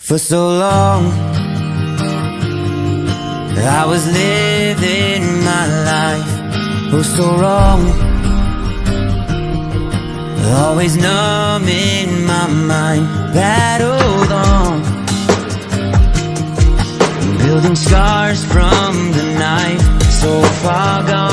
For so long I was living my life, oh so wrong, always numb in my mind, battled on, building scars from the night, so far gone.